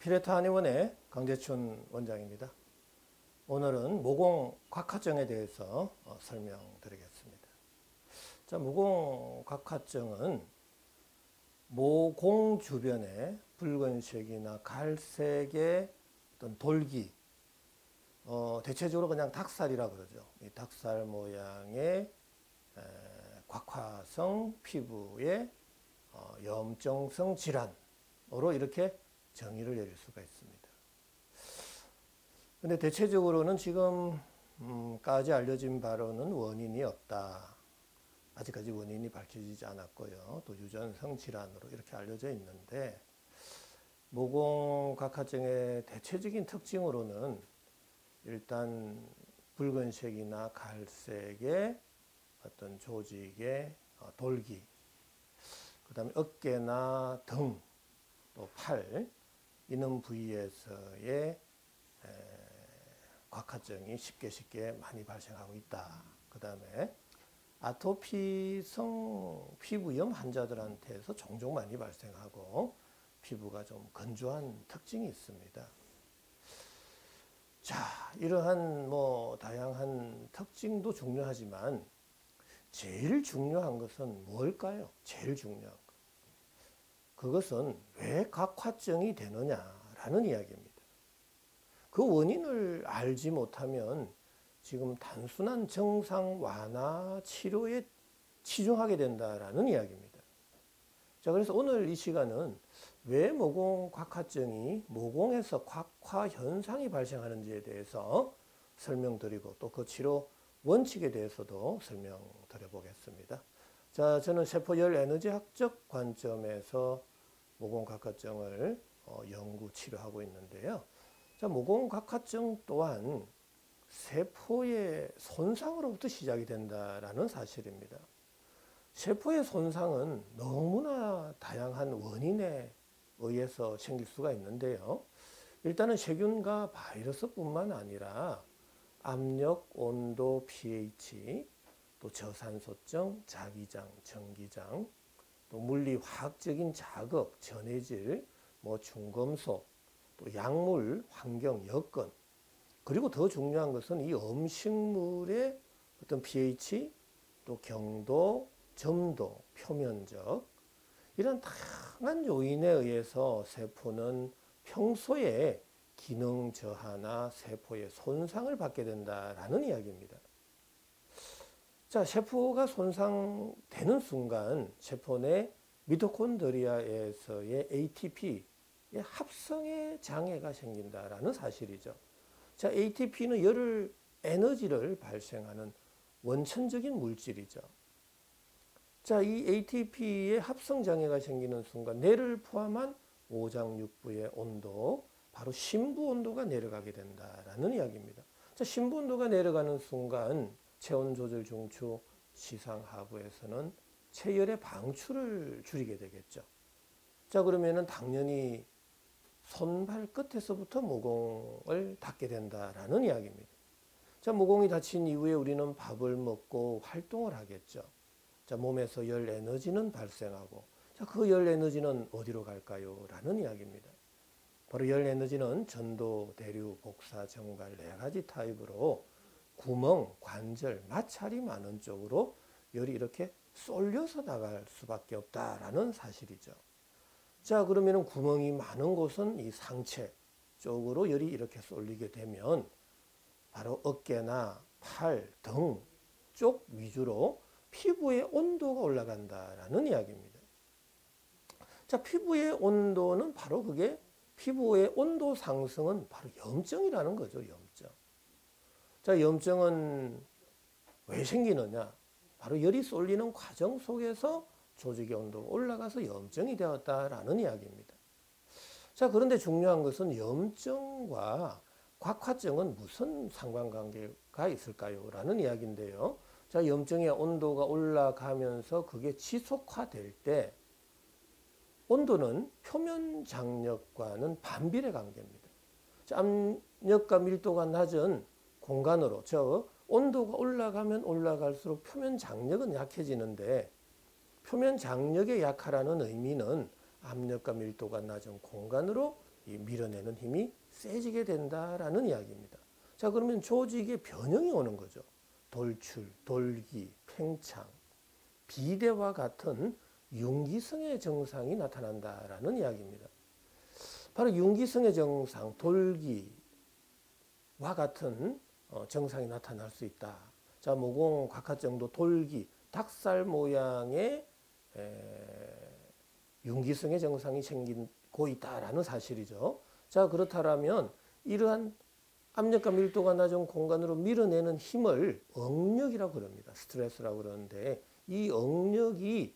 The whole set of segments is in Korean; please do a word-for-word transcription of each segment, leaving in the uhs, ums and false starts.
피레타 한의원의 강재춘 원장입니다. 오늘은 모공곽하증에 대해서 어, 설명드리겠습니다. 자, 모공곽하증은 모공 주변에 붉은색이나 갈색의 어떤 돌기, 어, 대체적으로 그냥 닭살이라 그러죠. 이 닭살 모양의 에, 곽화성 피부의 어, 염증성 질환으로 이렇게 정의를 내릴 수가 있습니다. 근데 대체적으로는 지금까지 알려진 바로는 원인이 없다. 아직까지 원인이 밝혀지지 않았고요. 또 유전성 질환으로 이렇게 알려져 있는데, 모공곽하증의 대체적인 특징으로는 일단 붉은색이나 갈색의 어떤 조직의 돌기, 그 다음에 어깨나 등, 또 팔, 이런 부위에서의 곽하증이 쉽게 쉽게 많이 발생하고 있다. 그 다음에 아토피성 피부염 환자들한테서 종종 많이 발생하고 피부가 좀 건조한 특징이 있습니다. 자, 이러한 뭐 다양한 특징도 중요하지만 제일 중요한 것은 뭘까요? 제일 중요한 것. 그것은 왜 곽화증이 되느냐라는 이야기입니다. 그 원인을 알지 못하면 지금 단순한 증상 완화 치료에 치중하게 된다라는 이야기입니다. 자, 그래서 오늘 이 시간은 왜 모공곽하증이 모공에서 곽화 현상이 발생하는지에 대해서 설명드리고, 또 그 치료 원칙에 대해서도 설명드려 보겠습니다. 자, 저는 세포열 에너지학적 관점에서 모공곽하증을 어, 연구 치료하고 있는데요. 자, 모공곽하증 또한 세포의 손상으로부터 시작이 된다라는 사실입니다. 세포의 손상은 너무나 다양한 원인에 의해서 생길 수가 있는데요. 일단은 세균과 바이러스뿐만 아니라 압력, 온도, pH, 또 저산소증, 자기장, 전기장, 또 물리 화학적인 자극, 전해질, 뭐 중금속, 또 약물, 환경, 여건, 그리고 더 중요한 것은 이 음식물의 어떤 pH, 또 경도, 점도, 표면적, 이런 다양한 요인에 의해서 세포는 평소에 기능 저하나 세포의 손상을 받게 된다라는 이야기입니다. 자, 세포가 손상되는 순간 세포 내 미토콘드리아에서의 에이티피의 합성의 장애가 생긴다라는 사실이죠. 자, 에이티피는 열을, 에너지를 발생하는 원천적인 물질이죠. 자, 이 에이티피의 합성 장애가 생기는 순간 뇌를 포함한 오장육부의 온도, 바로 심부 온도가 내려가게 된다라는 이야기입니다. 자, 심부 온도가 내려가는 순간 체온 조절 중추 시상 하부에서는 체열의 방출을 줄이게 되겠죠. 자, 그러면은 당연히 손발 끝에서부터 모공을 닫게 된다라는 이야기입니다. 자, 모공이 닫힌 이후에 우리는 밥을 먹고 활동을 하겠죠. 자, 몸에서 열 에너지는 발생하고, 자, 그 열 에너지는 어디로 갈까요? 라는 이야기입니다. 바로 열 에너지는 전도, 대류, 복사, 정발 네 가지 타입으로 구멍, 관절, 마찰이 많은 쪽으로 열이 이렇게 쏠려서 나갈 수밖에 없다라는 사실이죠. 자, 그러면 구멍이 많은 곳은 이 상체 쪽으로 열이 이렇게 쏠리게 되면 바로 어깨나 팔, 등 쪽 위주로 피부의 온도가 올라간다라는 이야기입니다. 자, 피부의 온도는 바로 그게 피부의 온도 상승은 바로 염증이라는 거죠. 염증. 자, 염증은 왜 생기느냐? 바로 열이 쏠리는 과정 속에서 조직의 온도가 올라가서 염증이 되었다라는 이야기입니다. 자, 그런데 중요한 것은 염증과 곽화증은 무슨 상관관계가 있을까요? 라는 이야기인데요. 자, 염증의 온도가 올라가면서 그게 지속화될 때 온도는 표면 장력과는 반비례 관계입니다. 자, 압력과 밀도가 낮은 공간으로, 저 온도가 올라가면 올라갈수록 표면 장력은 약해지는데, 표면 장력의 약화라는 의미는 압력과 밀도가 낮은 공간으로 이 밀어내는 힘이 세지게 된다라는 이야기입니다. 자, 그러면 조직의 변형이 오는 거죠. 돌출, 돌기, 팽창, 비대와 같은 융기성의 증상이 나타난다라는 이야기입니다. 바로 융기성의 증상, 돌기와 같은 증상이 나타날 수 있다. 자, 모공각화증도 돌기, 닭살 모양의 융기성의 증상이 생기고 있다라는 사실이죠. 자, 그렇다면 이러한 압력과 밀도가 낮은 공간으로 밀어내는 힘을 응력이라고 그럽니다. 스트레스라고 그러는데 이 응력이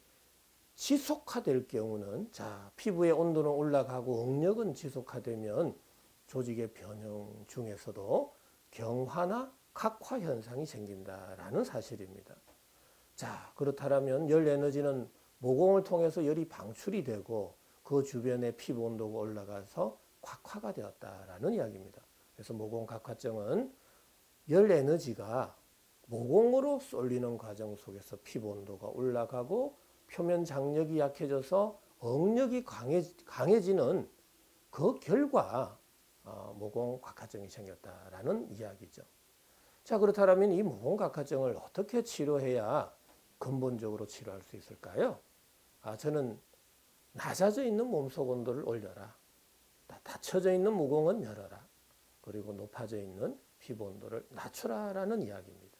지속화될 경우는, 자, 피부의 온도는 올라가고 응력은 지속화되면 조직의 변형 중에서도 경화나 각화 현상이 생긴다라는 사실입니다. 자, 그렇다면 열 에너지는 모공을 통해서 열이 방출이 되고 그 주변의 피부 온도가 올라가서 각화가 되었다라는 이야기입니다. 그래서 모공각화증은 열 에너지가 모공으로 쏠리는 과정 속에서 피부 온도가 올라가고 표면 장력이 약해져서 응력이 강해지는 그 결과 모공각화증이 생겼다라는 이야기죠. 자, 그렇다면 이 모공각화증을 어떻게 치료해야 근본적으로 치료할 수 있을까요? 아, 저는 낮아져 있는 몸속 온도를 올려라. 닫혀져 있는 모공은 열어라. 그리고 높아져 있는 피부 온도를 낮추라라는 이야기입니다.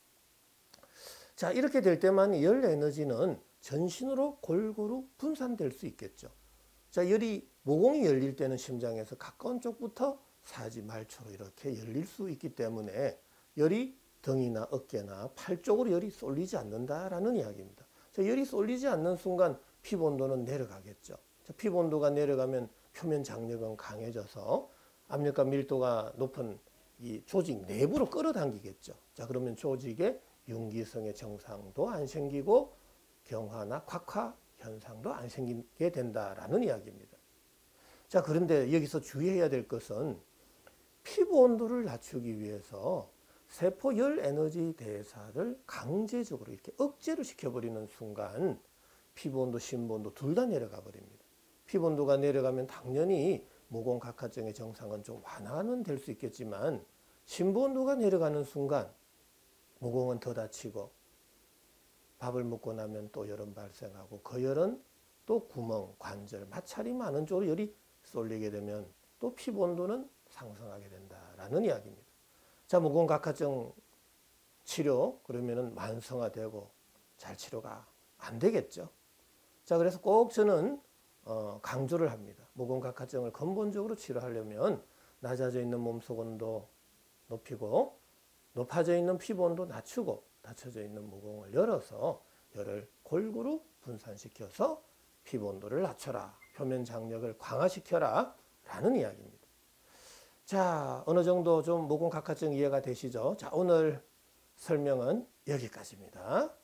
자, 이렇게 될 때만 열 에너지는 전신으로 골고루 분산될 수 있겠죠. 자, 열이 모공이 열릴 때는 심장에서 가까운 쪽부터 사지 말초로 이렇게 열릴 수 있기 때문에 열이 등이나 어깨나 팔 쪽으로 열이 쏠리지 않는다라는 이야기입니다. 자, 열이 쏠리지 않는 순간 피부 온도는 내려가겠죠. 자, 피부 온도가 내려가면 표면 장력은 강해져서 압력과 밀도가 높은 이 조직 내부로 끌어당기겠죠. 자, 그러면 조직의 융기성의 증상도 안 생기고 경화나 각화 현상도 안 생기게 된다라는 이야기입니다. 자, 그런데 여기서 주의해야 될 것은 피부 온도를 낮추기 위해서 세포 열 에너지 대사를 강제적으로 이렇게 억제를 시켜버리는 순간 피부 온도, 심부 온도 둘 다 내려가 버립니다. 피부 온도가 내려가면 당연히 모공각화증의 증상은 좀 완화는 될 수 있겠지만 심부 온도가 내려가는 순간 모공은 더 다치고 밥을 먹고 나면 또 열은 발생하고 그 열은 또 구멍, 관절, 마찰이 많은 쪽으로 열이 쏠리게 되면 또 피부 온도는 상승하게 된다라는 이야기입니다. 자, 모공각화증 치료 그러면은 만성화되고 잘 치료가 안 되겠죠. 자, 그래서 꼭 저는 어, 강조를 합니다. 모공각화증을 근본적으로 치료하려면 낮아져 있는 몸속 온도 높이고 높아져 있는 피부 온도 낮추고 닫혀져 있는 모공을 열어서 열을 골고루 분산시켜서 피부 온도를 낮춰라. 표면 장력을 강화시켜라. 라는 이야기입니다. 자, 어느 정도 좀 모공각화증 이해가 되시죠? 자, 오늘 설명은 여기까지입니다.